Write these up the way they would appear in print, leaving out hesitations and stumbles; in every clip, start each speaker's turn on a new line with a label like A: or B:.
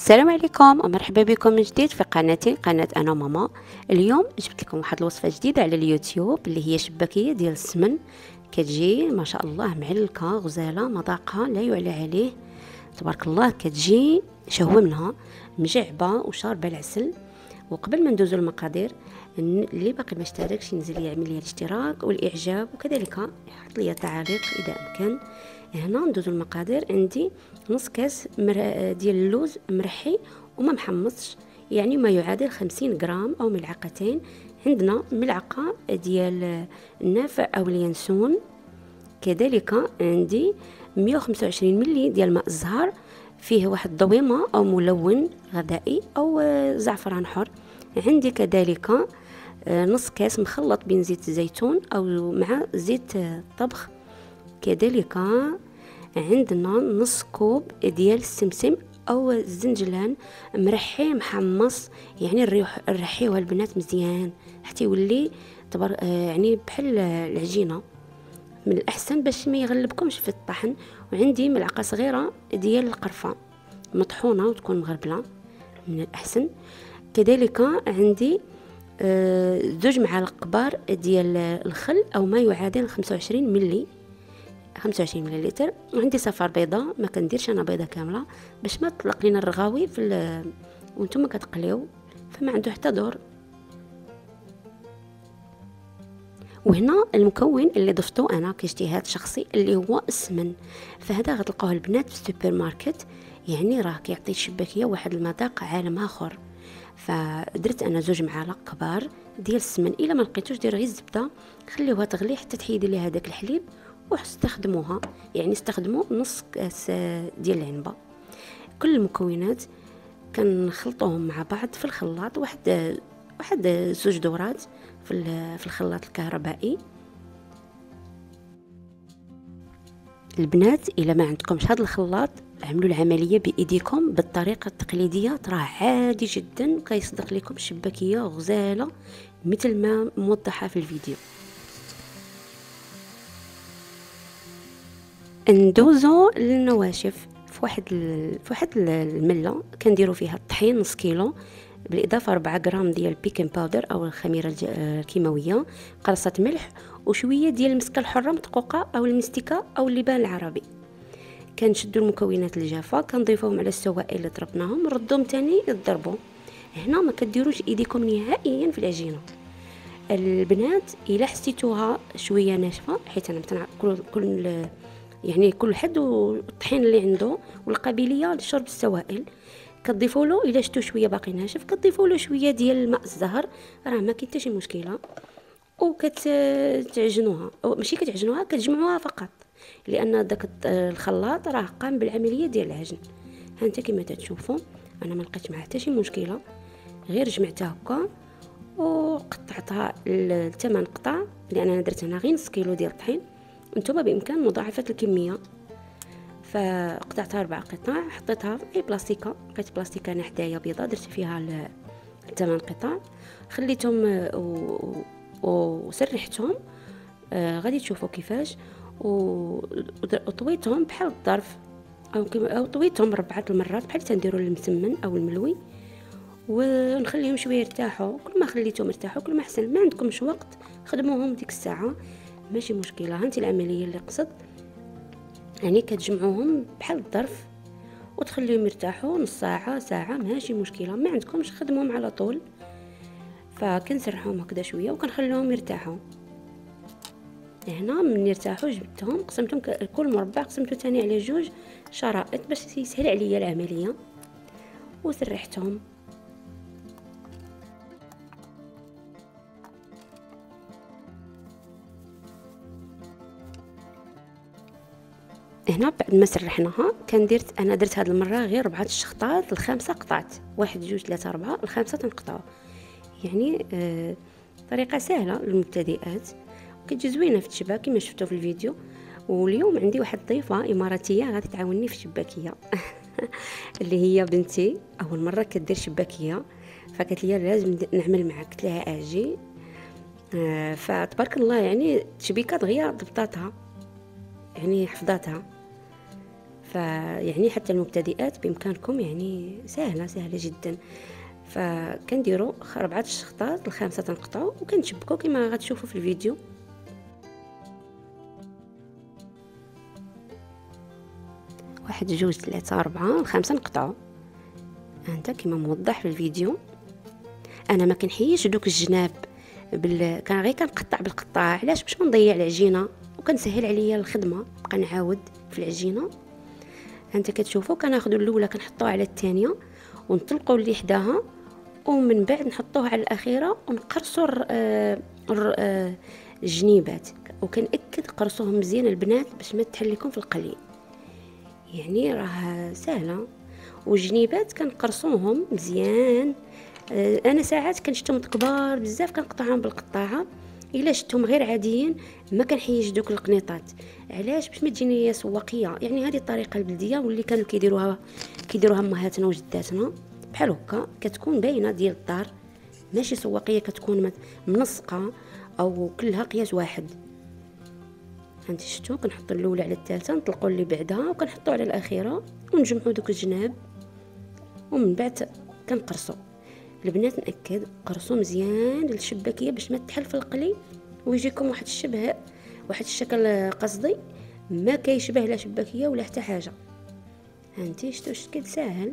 A: السلام عليكم ومرحبا بكم من جديد في قناتي قناة انا ماما. اليوم جبت لكم واحد الوصفه جديده على اليوتيوب اللي هي شباكيه ديال السمن. كتجي ما شاء الله معلكه غزاله مذاقها لا يعلى عليه، تبارك الله. كتجي شهوه منها مجعبه وشاربه العسل. وقبل ما ندوزو المقادير، اللي باقي ما اشتركش ينزل يعمل لي الاشتراك والاعجاب، وكذلك يحط لي تعليق اذا امكن. هنا ندوزو المقادير. عندي نص كاس ديال اللوز مرحي وما محمصش، يعني ما يعادل 50 غرام او ملعقتين. عندنا ملعقه ديال النافع او اليانسون. كذلك عندي 125 ملي ديال ماء الزهر، فيه واحد الضويمه او ملون غذائي او زعفران حر. عندي كذلك نص كاس مخلط بين زيت الزيتون او مع زيت طبخ. كذلك عندنا نص كوب ديال السمسم او الزنجلان مرحي محمص، يعني نرحيوه البنات مزيان حتى يولي يعني بحال العجينه. من الاحسن باش ما يغلبكمش في الطحن. وعندي ملعقه صغيره ديال القرفه مطحونه وتكون مغربله، من الاحسن. كذلك عندي 2 معالق كبار ديال الخل او ما يعادل 25 ملي 25 مليلتر. وعندي صفار بيضاء، ما كنديرش انا بيضه كامله باش ما تطلق لينا الرغاوي في وانتم كتقليو، فما عنده حتى دور. وهنا المكون اللي ضفته انا كاجتهاد شخصي اللي هو السمن، فهذا غتلقاوه البنات في السوبر ماركت، يعني راه كيعطي الشباكيه واحد المذاق عالم اخر. فدرت انا 2 معالق كبار ديال السمن. الا ما لقيتوش دير غير الزبده، خليوها تغلي حتى تحيدي ليها هذاك الحليب واستخدموها، يعني استخدموا نص كاس ديال العنبه. كل المكونات كنخلطوهم مع بعض في الخلاط، واحد 2 دورات في الخلاط الكهربائي. البنات الا ما عندكمش هذا الخلاط، عملوا العمليه بايديكم بالطريقه التقليديه، تراه عادي جدا وكيصدق لكم شباكيه غزاله مثل ما موضحه في الفيديو. ندوزو للنواشف. في واحد المله كنديروا فيها الطحين نص كيلو، بالاضافه 4 غرام ديال البيكين باودر او الخميره الكيماويه، قرصه ملح، وشويه ديال المسكه الحره مدقوقه او المستكه او اللبان العربي. كنشدوا المكونات الجافه كنضيفوهم على السوائل اللي ضربناهم، نردوهم تاني يضربوا. هنا ما كديروش ايديكم نهائيا في العجينه. البنات الا حسيتوها شويه ناشفه، حيت انا كل حد والطحين اللي عنده والقابليه لشرب السوائل، كتضيفوا له. الا شفتوا شويه باقي ناشف كتضيفوا له شويه ديال ماء الزهر، راه ما كاين حتى شي مشكله. وكتعجنوها او ماشي كتعجنوها، كتجمعوها فقط، لان داك الخلاط راه قام بالعمليه ديال العجن. ها انت كما تشوفوا انا ما لقيت معها حتى شي مشكله، غير جمعتها هكا وقطعتها ل8 قطع، لان انا درت هنا غير نص كيلو ديال الطحين. انتم بامكان مضاعفه الكميه. فقطعتها 4 قطع، حطيتها في اي بلاستيكه، لقيت بلاستيكه انا حدايا بيضه درت فيها 8 قطع، خليتهم وسرحتهم. غادي تشوفوا كيفاش. وطويتهم بحال الظرف او طويتهم 4 المرات بحال تنديروا المسمن او الملوي، ونخليهم شويه يرتاحوا. كل ما خليتهم يرتاحوا كل ما احسن. ما عندكمش وقت خدموهم ديك الساعه، ماشي مشكله. هانتي العمليه اللي قصد، يعني كتجمعوهم بحال الظرف وتخليهم يرتاحوا نص ساعه ساعه، ماشي مشكله. ما عندكمش خدموهم على طول. فكنسرحهم هكذا شويه وكنخليهم يرتاحوا. هنا من يرتاحوا جبتهم قسمتهم، كل مربع قسمته ثاني على 2 شرائط باش يسهل عليا العمليه، وسرحتهم. هنا بعد ما سرحناها انا درت هذه المره غير 4 الشخطات، ال5 قطعت 1 2 3 4، ال5 تنقطعوا. يعني طريقه سهله للمبتدئات وكتجي زوينه في الشباك كما شفتوا في الفيديو. واليوم عندي واحد ضيفه اماراتيه غادي تعاونني في الشباكيه اللي هي بنتي اول مره كدير شباكيه، فقالت لي لازم نعمل معاك. قلت لها اجي. فتبارك الله، يعني التشبيكات دغيا ضبطاتها، يعني حفظاتها. فيعني حتى المبتدئات بامكانكم، يعني سهله جدا. فكنديروا 4 الشخطات، الخامسه تنقطعوا وكنشبكوا كما غتشوفوا في الفيديو. واحد جوج ثلاثة 4، الخامسة نقطعو هانتا كما موضح في الفيديو. انا ما كنحيش دوك الجناب كان غير كنقطع بالقطاعه، علاش؟ باش ما نضيع العجينه وكنسهل عليا الخدمه، بقى نعاود في العجينه. هانتا كتشوفوا كناخذوا الاولى كنحطوها على الثانيه ونطلقوا اللي حداها، ومن بعد نحطوها على الاخيره ونقرصوا الجنيبات، وكنأكد قرصوهم مزيان البنات باش ما تحليكم في القلي. يعني راه سهله. والجنيبات كنقرصوهم مزيان. انا ساعات كنشتهم كبار بزاف كنقطعهم بالقطاعه، الا شفتهم غير عاديين ما كنحيش دوك القنيطات. علاش؟ باش ما تجيني سواقيه. يعني هذه الطريقه البلديه واللي كانوا كيديروها امهاتنا وجداتنا، بحال هكا كتكون باينه ديال الدار، ماشي سواقيه كتكون منسقه او كلها قياس واحد. هانتي شفتوا كنحطوا الاولى على الثالثه، نطلقوا اللي بعدها وكنحطوا على الاخيره ونجمعوا دوك الجناب، ومن بعد كنقرصوا. البنات نأكد قرصوا مزيان للشباكيه باش ما تحل في القلي ويجيكم واحد الشبه، واحد الشكل قصدي ما كيشبه لا شباكيه ولا حتى حاجه. هانتي شفتوا الشكل ساهل.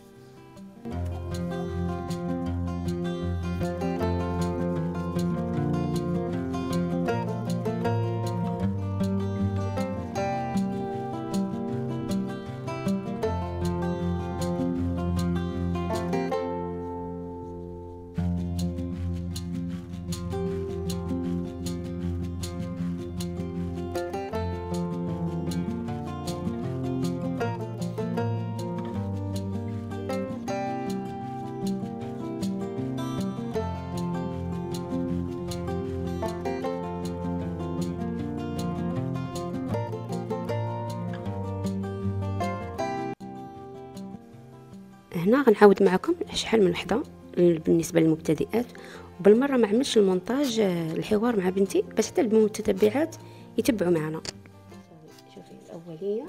A: هنا غنعاود معكم شحال من وحده بالنسبه للمبتدئات، وبالمره ما عملتش المونتاج الحوار مع بنتي باش حتى المتتبعات يتبعوا معنا. شوفي الاوليه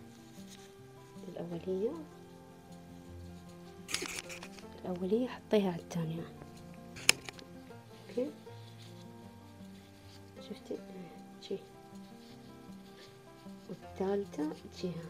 A: حطيها على الثانيه. اوكي شفتي تجي، والثالثه تجيها،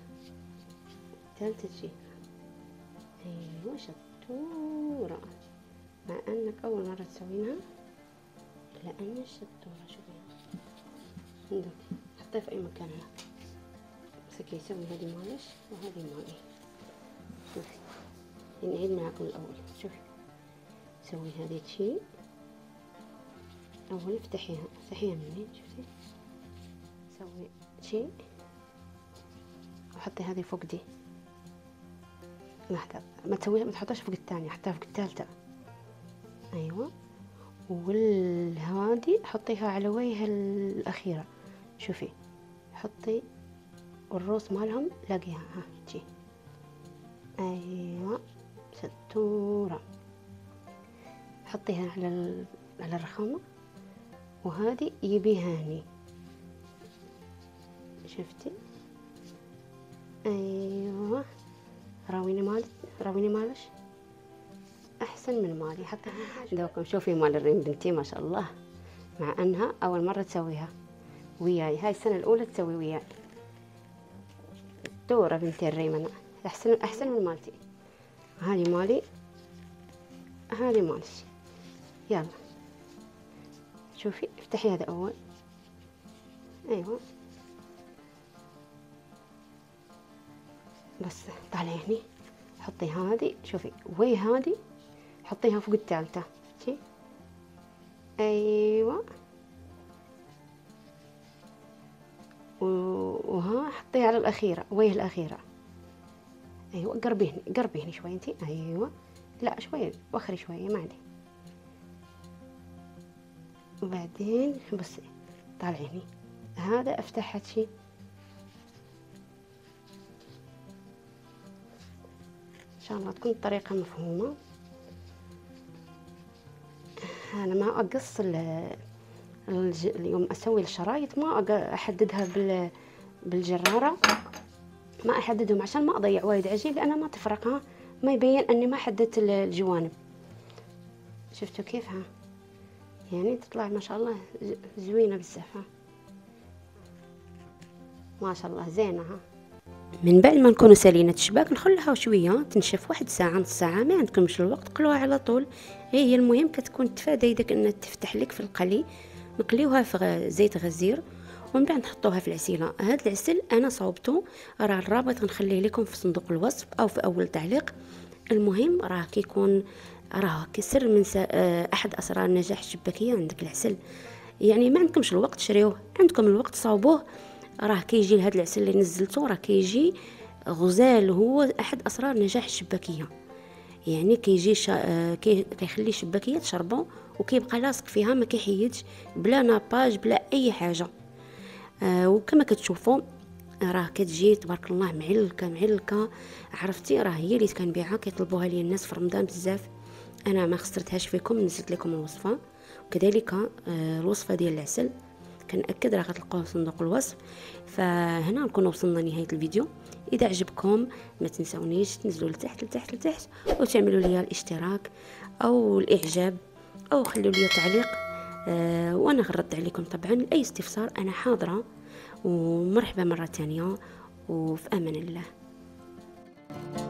A: ايوا شطوره. مع انك اول مره تسوينها لان شطوره. شوفي عندك حطيها في اي مكان. هنا مسكي يسوي هذه مالش وهذه مالي. شوفي نعيد معكم الاول. شوفي سوي هذه شي اول، افتحيها منين. شفتي سوي شي وحطي هذه فوق دي. لحظه ما تسويها، ما تحطهاش فوق الثانيه، حطيها فوق الثالثه. ايوه والهادي حطيها على وجه الاخيره. شوفي حطي الروس مالهم لاقيها. ها تجي ايوه شطوره. حطيها على الرخامه، وهذه يبيها هني. شفتي ايوه راويني مالش احسن من مالي. حتى دوكم شوفي مال الريم بنتي ما شاء الله، مع انها اول مره تسويها وياي، هاي السنه الاولى تسوي وياي. دورة بنتي الريم انا احسن من مالتي. هذه مالي هذه مالش. يلا شوفي افتحي هذا اول. ايوه بس طالعي هني. حطي هذه، شوفي وي هذه حطيها فوق الثالثه. شي ايوه وها حطيها على الاخيره، ويه الاخيره. ايوه قربي هني شوي انتي. ايوه لا شوي وخري شويه ما عندي. وبعدين بصي طالعي هني. هذا افتح شي ان شاء الله تكون الطريقه مفهومه. انا ما اقص اليوم اسوي الشرايط، ما احددها بالجراره، ما احددهم عشان ما اضيع وايد عجين، لانه ما تفرق. ها ما يبين اني ما حددت الجوانب. شفتوا كيف؟ ها يعني تطلع ما شاء الله زوينه بزاف. ها ما شاء الله زينه. ها من بعد ما نكونوا سالينا الشباك نخليها شويه تنشف، واحد ساعه نص ساعه، ما عندكمش الوقت قلوها على طول. هي المهم كتكون تفادى يدك انها تفتح لك في القلي. نقليوها في زيت غزير ومن بعد نحطوها في العسيله. هذا العسل انا صوبته، راه الرابط نخليه لكم في صندوق الوصف او في اول تعليق. المهم راه كيكون راه كسر من احد اسرار النجاح الشباكيه عندك العسل. يعني ما عندكمش الوقت شريوه، عندكم الوقت صوبوه. راه كيجي لهذا العسل اللي نزلته راه كيجي غزال، هو احد اسرار نجاح الشباكيه. يعني كيجي كيخلي الشباكيه تشربو وكيبقى لاصق فيها، ما كيحيدش، بلا ناباج بلا اي حاجه. وكما كتشوفوا راه كتجي تبارك الله معلكه معلكه. عرفتي راه هي اللي كنبيعها، كيطلبوها لي الناس في رمضان بزاف. انا ما خسرتهاش فيكم، نزلت لكم الوصفه، وكذلك الوصفه ديال العسل كنأكد راه غتلقاوه في صندوق الوصف. فهنا نكون وصلنا لنهايه الفيديو. اذا عجبكم ما تنسونيش تنزلوا لتحت لتحت لتحت وتعملوا لي الاشتراك او الاعجاب او خلوا لي تعليق. وانا غنرد عليكم طبعا اي استفسار، انا حاضره. ومرحبا مره ثانيه، وفي امان الله.